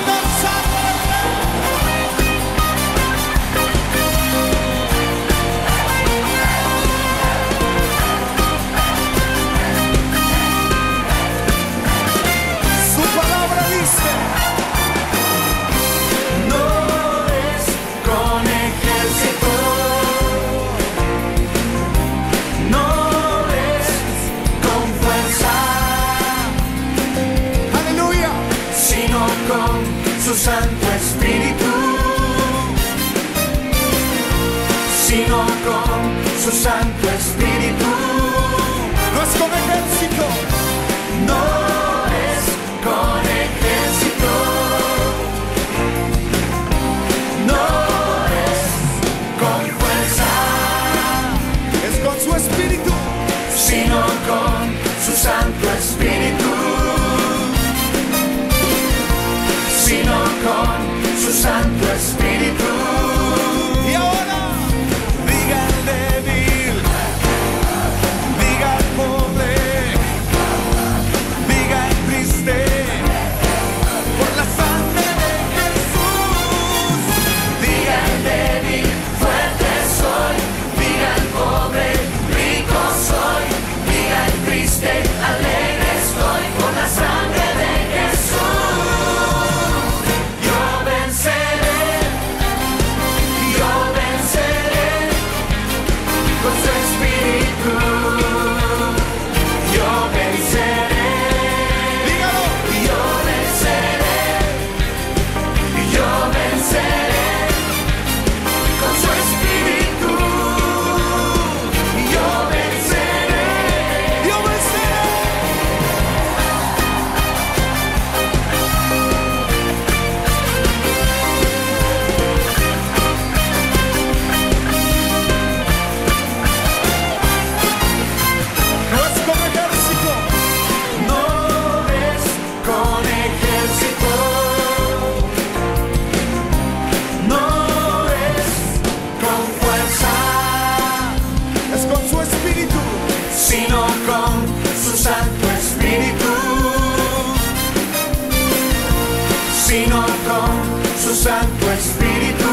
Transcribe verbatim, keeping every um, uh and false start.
Su Santo Espíritu, sino con su Santo Espíritu. No es con ejército, no es con ejército, no es con fuerza, es con su Espíritu, sino con su Santo Espíritu. Sino con su Santo Espíritu. Y ahora diga el débil, diga el pobre, diga el triste, por la sangre de Jesús. Diga el débil, fuerte soy, diga el pobre, rico soy, diga el triste, alegre estoy, por la sangre de Jesús. Sino con su Santo Espíritu, sino con su Santo Espíritu.